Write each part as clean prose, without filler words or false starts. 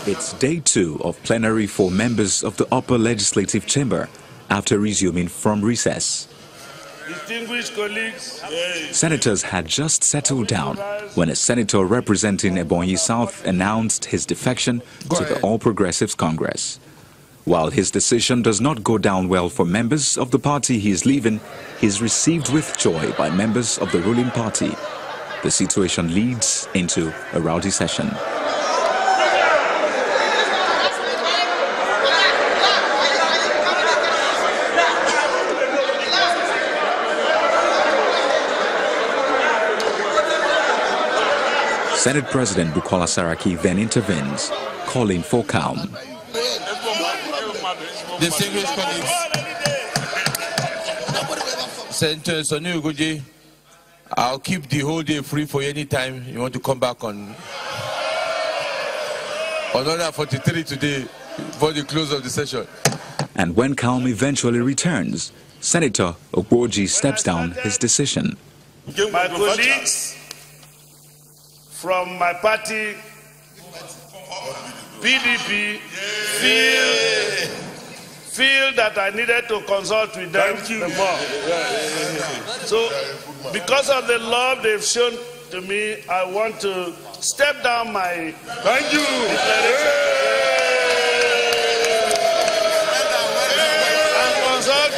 It's day 2 of plenary for members of the upper legislative chamber after resuming from recess. Distinguished colleagues, Senators had just settled down when a senator representing Ebonyi South announced his defection to the All Progressives Congress. While his decision does not go down well for members of the party he is leaving, he is received with joy by members of the ruling party. The situation leads into a rowdy session. Senate President Bukola Saraki then intervenes, calling for calm. Distinguished colleagues, Senator Sonu Ugoje, I'll keep the whole day free for any time you want to come back on order 43 today for the close of the session. And when calm eventually returns, Senator Ogboji steps down his decision. my colleagues from my party, PDP, feel that I needed to consult with them more. So, because of the love they've shown to me, I want to step down my declaration and consult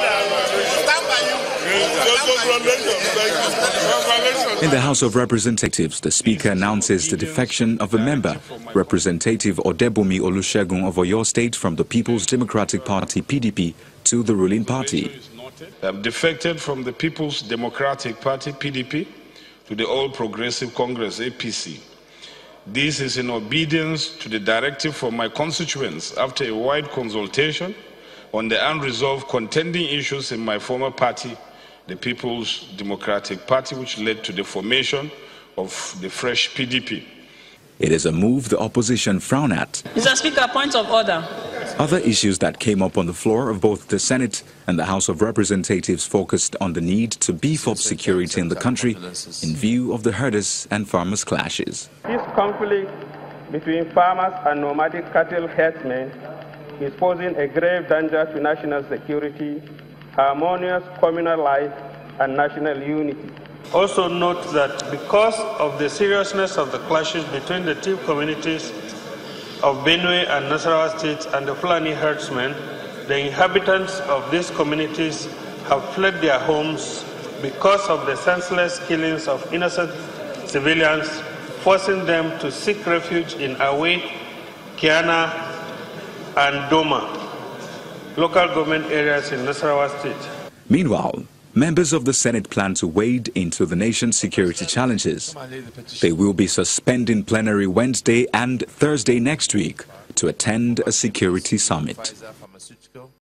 In the House of Representatives, the Speaker announces the defection of a member, Representative Odebomi Olusegun of Oyo State from the People's Democratic Party (PDP) to the ruling party. I've defected from the People's Democratic Party (PDP) to the All Progressive Congress (APC). This is in obedience to the directive from my constituents after a wide consultation on the unresolved contending issues in my former party, the People's Democratic Party, which led to the formation of the fresh PDP. It is a move the opposition frown at. Mr. Speaker, point of order. Other issues that came up on the floor of both the Senate and the House of Representatives focused on the need to beef up security in the country in view of the herders and farmers' clashes. This conflict between farmers and nomadic cattle herdsmen is posing a grave danger to national security, harmonious communal life, and national unity. Also note that because of the seriousness of the clashes between the two communities of Benue and Nasarawa states and the Fulani herdsmen, the inhabitants of these communities have fled their homes because of the senseless killings of innocent civilians, forcing them to seek refuge in Awe, Kiana, and Doma, local government areas in Nasarawa state. Meanwhile, members of the Senate plan to wade into the nation's security challenges. They will be suspending plenary Wednesday and Thursday next week to attend a security summit.